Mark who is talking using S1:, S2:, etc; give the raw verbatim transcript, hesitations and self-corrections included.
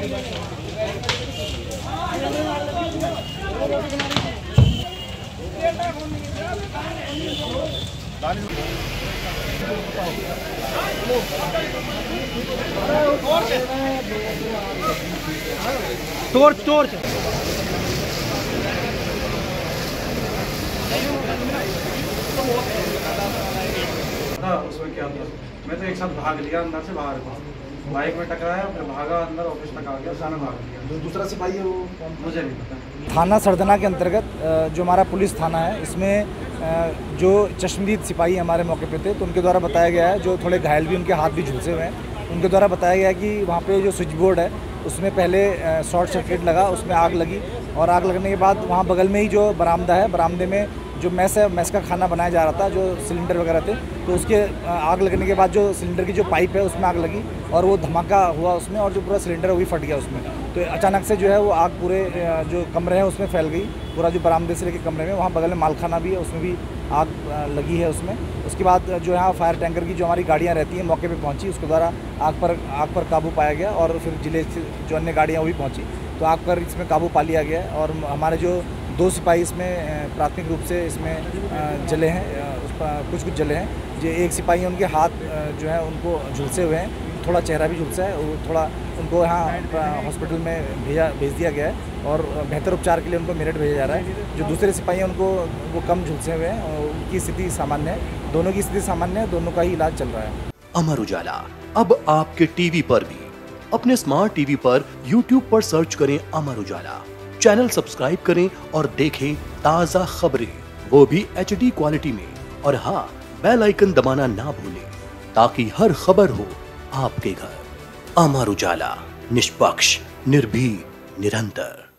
S1: Torch torch
S2: उसमें क्या था, मैं तो एक साथ भाग लिया अंदर से बाहर को, बाइक में टकराया, फिर भागा अंदर ऑफिस तक आ गया, सारा भाग लिया। दूसरा सिपाही है वो मुझे नहीं पता।
S1: थाना सरदना के अंतर्गत जो हमारा पुलिस थाना है, इसमें जो चश्मदीद सिपाही हमारे मौके पे थे, तो उनके द्वारा बताया गया है, जो थोड़े घायल भी, उनके हाथ भी झुलसे हुए हैं, उनके द्वारा बताया गया है कि वहाँ पे जो स्विच बोर्ड है उसमें पहले शॉर्ट सर्किट लगा, उसमें आग लगी, और आग लगने के बाद वहाँ बगल में ही जो बरामदा है, बरामदे में जो मैस है, मैस का खाना बनाया जा रहा था, जो सिलेंडर वगैरह थे, तो उसके आग लगने के बाद जो सिलेंडर की जो पाइप है उसमें आग लगी और वो धमाका हुआ उसमें, और जो पूरा सिलेंडर है वो भी फट गया उसमें। तो अचानक से जो है वो आग पूरे जो कमरे हैं उसमें फैल गई, पूरा जो बरामदे से लेकर कमरे में, वहाँ बगल में मालखाना भी है, उसमें भी आग लगी है उसमें। उसके बाद जो यहाँ फायर टैंकर की जो हमारी गाड़ियाँ रहती हैं मौके पर पहुँची, उसके द्वारा आग पर आग पर काबू पाया गया, और फिर जिले से जो अन्य गाड़ियाँ वो भी पहुँची, तो आग पर इसमें काबू पा लिया गया। और हमारे जो दो सिपाही इसमें प्राथमिक रूप से इसमें जले हैं, उस पर कुछ कुछ जले हैं। जो एक सिपाही हैं उनके हाथ जो है उनको झुलसे हुए हैं, थोड़ा चेहरा भी झुलसा है, वो थोड़ा उनको यहाँ हॉस्पिटल में भेजा भेज दिया गया है और बेहतर उपचार के लिए उनको मेरठ भेजा जा रहा है। जो दूसरे सिपाही हैं उनको वो कम झुलसे हुए हैं और उनकी स्थिति सामान्य है, दोनों की स्थिति सामान्य है, दोनों का ही इलाज चल रहा है।
S3: अमर उजाला अब आपके टीवी पर भी। अपने स्मार्ट टीवी पर यूट्यूब पर सर्च करें अमर उजाला, चैनल सब्सक्राइब करें और देखें ताज़ा खबरें, वो भी एच डी क्वालिटी में। और हाँ, बेल आइकन दबाना ना भूलें ताकि हर खबर हो आपके घर। अमर उजाला, निष्पक्ष, निर्भीक, निरंतर।